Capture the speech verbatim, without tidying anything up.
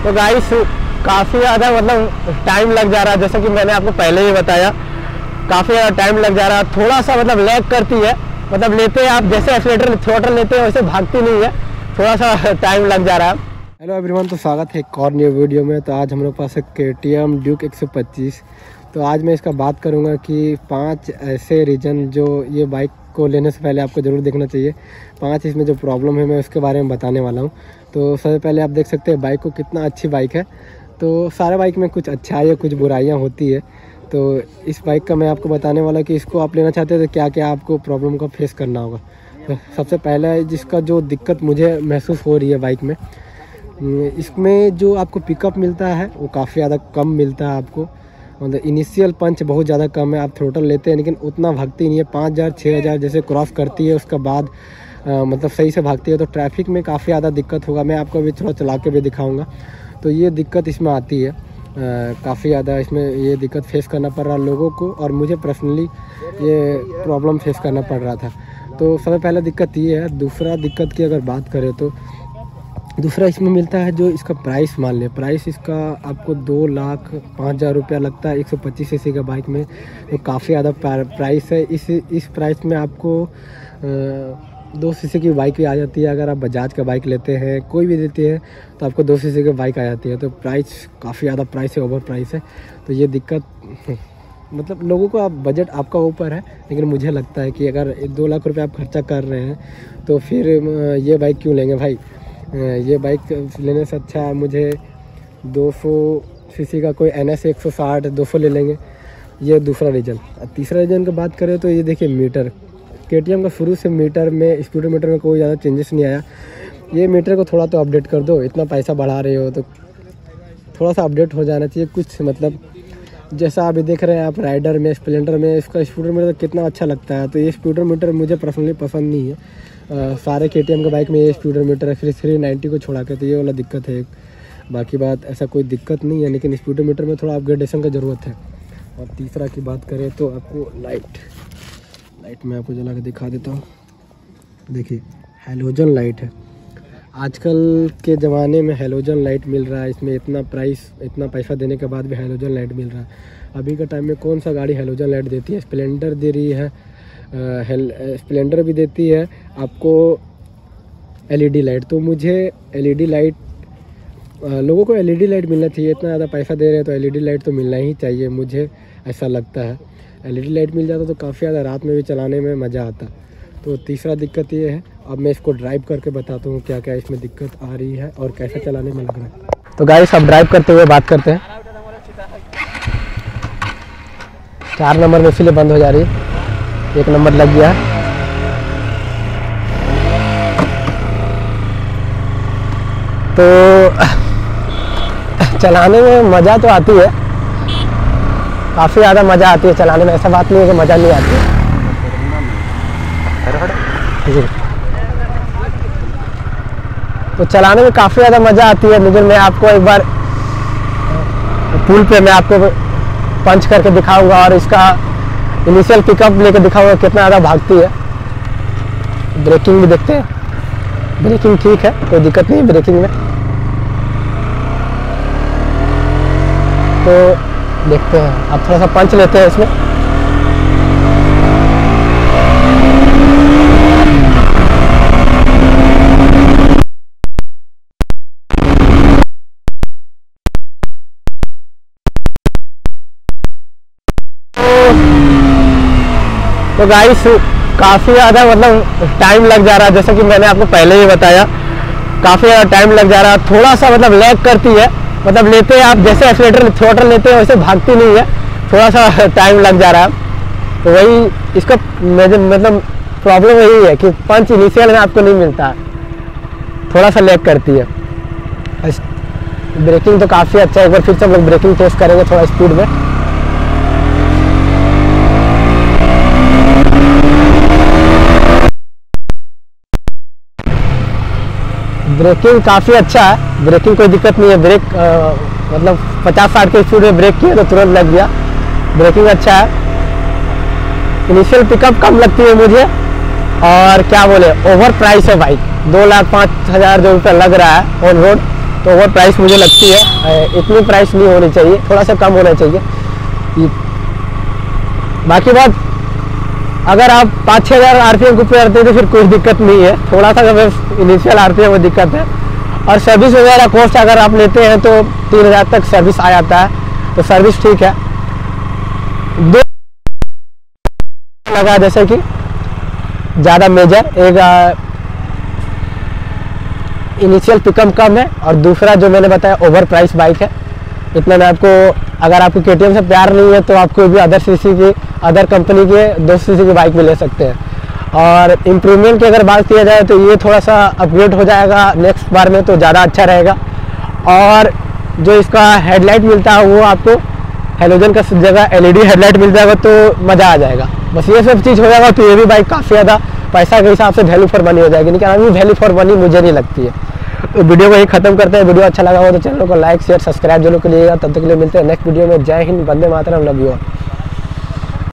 तो गाइस काफ़ी ज़्यादा मतलब टाइम लग जा रहा है, जैसा कि मैंने आपको पहले ही बताया, काफ़ी ज़्यादा टाइम लग जा रहा है। थोड़ा सा मतलब लैग करती है, मतलब लेते हैं आप जैसे एक्सीलेटर थ्रॉटल लेते हैं वैसे भागती नहीं है, थोड़ा सा टाइम लग जा रहा है। हेलो एवरीवन, तो स्वागत है एक और न्यू वीडियो में। तो आज हम लोग पास है के टी एम ड्यूक एक सौ पच्चीस। तो आज मैं इसका बात करूंगा कि पांच ऐसे रीज़न जो ये बाइक को लेने से पहले आपको ज़रूर देखना चाहिए। पांच इसमें जो प्रॉब्लम है मैं उसके बारे में बताने वाला हूं। तो सबसे पहले आप देख सकते हैं बाइक को कितना अच्छी बाइक है। तो सारे बाइक में कुछ अच्छाई कुछ बुराइयाँ होती है। तो इस बाइक का मैं आपको बताने वाला कि इसको आप लेना चाहते हैं तो क्या क्या आपको प्रॉब्लम का फेस करना होगा। तो सबसे पहला जिसका जो दिक्कत मुझे महसूस हो रही है बाइक में, इसमें जो आपको पिकअप मिलता है वो काफ़ी ज़्यादा कम मिलता है आपको। मतलब इनिशियल पंच बहुत ज़्यादा कम है, आप थ्रोटल लेते हैं लेकिन उतना भागती नहीं है। पाँच हज़ार छः हज़ार जैसे क्रॉस करती है उसके बाद आ, मतलब सही से भागती है। तो ट्रैफिक में काफ़ी ज़्यादा दिक्कत होगा, मैं आपको अभी थोड़ा चला के भी दिखाऊंगा। तो ये दिक्कत इसमें आती है, काफ़ी ज़्यादा इसमें ये दिक्कत फेस करना पड़ रहा है लोगों को, और मुझे पर्सनली ये प्रॉब्लम फेस करना पड़ रहा था। तो सबसे पहला दिक्कत ये है। दूसरा दिक्कत की अगर बात करें तो दूसरा इसमें मिलता है जो इसका प्राइस, मान लिया प्राइस इसका आपको दो लाख पाँच हज़ार रुपया लगता है एक सौ पच्चीस सी सी का बाइक में। तो काफ़ी ज़्यादा प्राइस है। इस इस प्राइस में आपको आ, दो सी सी की बाइक भी आ जाती है। अगर आप बजाज का बाइक लेते हैं, कोई भी देते हैं, तो आपको दो सी सी की बाइक आ जाती है। तो प्राइस काफ़ी ज़्यादा प्राइस है, ओवर प्राइस है। तो ये दिक्कत मतलब लोगों को, आप बजट आपका ऊपर है, लेकिन मुझे लगता है कि अगर दो लाख रुपये आप खर्चा कर रहे हैं तो फिर ये बाइक क्यों लेंगे भाई। ये बाइक लेने से अच्छा है मुझे दो सौ सीसी का कोई एन एस एक सौ साठ दो सौ ले लेंगे। ये दूसरा रीज़न। तीसरा रीज़न की बात करें तो ये देखिए मीटर, के टी एम का शुरू से मीटर में, स्पीडोमीटर में कोई ज़्यादा चेंजेस नहीं आया। ये मीटर को थोड़ा तो अपडेट कर दो, इतना पैसा बढ़ा रहे हो तो थोड़ा सा अपडेट हो जाना चाहिए कुछ। मतलब जैसा अभी देख रहे हैं आप राइडर में, स्प्लेंडर में इसका स्पीडोमीटर कितना अच्छा लगता है। तो ये स्पीडोमीटर मुझे पर्सनली पसंद नहीं है। आ, सारे के टी एम के बाइक में ये स्पीडोमीटर है, फिर थ्री नाइन्टी को छोड़ा के, तो ये वाला दिक्कत है। बाकी बात ऐसा कोई दिक्कत नहीं है, लेकिन स्पीडोमीटर में थोड़ा अपग्रेडेशन का ज़रूरत है। और तीसरा की बात करें तो आपको लाइट लाइट मैं आपको जला के दिखा देता हूँ। देखिए हैलोजन लाइट है। आजकल के ज़माने में हैलोजन लाइट मिल रहा है, इसमें इतना प्राइस, इतना पैसा देने के बाद भी हैलोजन लाइट मिल रहा है। अभी के टाइम में कौन सा गाड़ी हैलोजन लाइट देती है? स्प्लेंडर दे रही है, स्प्लेंडर भी देती है आपको एलईडी लाइट। तो मुझे एलईडी लाइट, लोगों को एलईडी लाइट मिलना चाहिए। इतना ज़्यादा पैसा दे रहे हैं तो एलईडी लाइट तो मिलना ही चाहिए, मुझे ऐसा लगता है। एलईडी लाइट मिल जाता तो काफ़ी ज़्यादा रात में भी चलाने में मज़ा आता। तो तीसरा दिक्कत ये है। अब मैं इसको ड्राइव करके बताता हूँ क्या क्या इसमें दिक्कत आ रही है और कैसे चलाने में लग रहा है। तो गाइस अब ड्राइव करते हुए बात करते हैं। चार नंबर में इसलिए बंद हो जा रही है, एक नंबर लग गया है। तो चलाने में मज़ा तो आती है, काफ़ी ज़्यादा मज़ा आती है चलाने में। ऐसा बात नहीं है कि मज़ा नहीं आती है जी। तो चलाने में काफ़ी ज़्यादा मज़ा आती है, लेकिन मैं आपको एक बार पुल पे मैं आपको पंच करके दिखाऊंगा और इसका इनिशियल पिकअप लेके दिखाऊंगा कितना ज़्यादा भागती है। ब्रेकिंग भी देखते हैं, ब्रेकिंग ठीक है, कोई दिक्कत नहीं है ब्रेकिंग में। तो देखते हैं, अब थोड़ा सा पंच लेते हैं इसमें। तो गाइस काफ़ी ज़्यादा मतलब टाइम लग जा रहा है, जैसा कि मैंने आपको पहले ही बताया, काफ़ी ज़्यादा टाइम लग जा रहा है। थोड़ा सा मतलब लैग करती है, मतलब लेते हैं आप जैसे एक्सीलेटर थ्रॉटल लेते हैं वैसे भागती नहीं है, थोड़ा सा टाइम लग जा रहा है। तो वही इसका मतलब प्रॉब्लम यही है कि पंच इनिशियल में आपको नहीं मिलता है, थोड़ा सा लैग करती है। ब्रेकिंग तो काफ़ी अच्छा है। एक बार फिर से हम लोग ब्रेकिंग टेस्ट करेंगे थोड़ा स्पीड में। ब्रेकिंग काफ़ी अच्छा है, ब्रेकिंग कोई दिक्कत नहीं है। ब्रेक आ, मतलब पचास साठ के स्पीड में ब्रेक किया तो तुरंत लग गया। ब्रेकिंग अच्छा है। इनिशियल पिकअप कम लगती है मुझे, और क्या बोले ओवर प्राइस है बाइक। दो लाख पाँच हज़ार जो रुपये लग रहा है ऑन रोड, तो ओवर प्राइस मुझे लगती है, इतनी प्राइस नहीं होनी चाहिए, थोड़ा सा कम होना चाहिए। बाकी बात, अगर आप पाँच छः हज़ार आर पी एम को पे करते हैं तो फिर कोई दिक्कत नहीं है, थोड़ा सा बस इनिशियल आर पी एम में दिक्कत है। और सर्विस वगैरह कॉस्ट अगर आप लेते हैं तो तीन हज़ार तक सर्विस आ जाता है, तो सर्विस ठीक है। दो लगा जैसे कि ज़्यादा मेजर, एक इनिशियल पिकअप कम है और दूसरा जो मैंने बताया ओवर प्राइस बाइक है। इतना मैं आपको, अगर आपको के टी एम से प्यार नहीं है तो आप कोई भी अदर सीसी की, अदर कंपनी के दो सौ सीसी की बाइक भी ले सकते हैं। और इम्प्रूवमेंट की अगर बात किया जाए तो ये थोड़ा सा अपग्रेड हो जाएगा नेक्स्ट बार में, तो ज़्यादा अच्छा रहेगा। और जो इसका हेडलाइट मिलता है वो आपको हेलोजन का जगह एल ई डी हेडलाइट मिल जाएगा, तो मज़ा आ जाएगा। बस ये सब चीज़ हो जाएगा तो ये भी बाइक काफ़ी ज़्यादा पैसा के हिसाब से वैल्यू फॉर मनी हो जाएगी, लेकिन अभी वैल्यू फॉर मनी मुझे नहीं लगती है। तो वीडियो को यही खत्म करते हैं। वीडियो अच्छा लगा हो तो चैनल को लाइक शेयर सब्सक्राइब जरूर करिएगा। तब तक के लिए मिलते हैं नेक्स्ट वीडियो में। जय हिंद, वंदे मातरम, लव यू ऑल।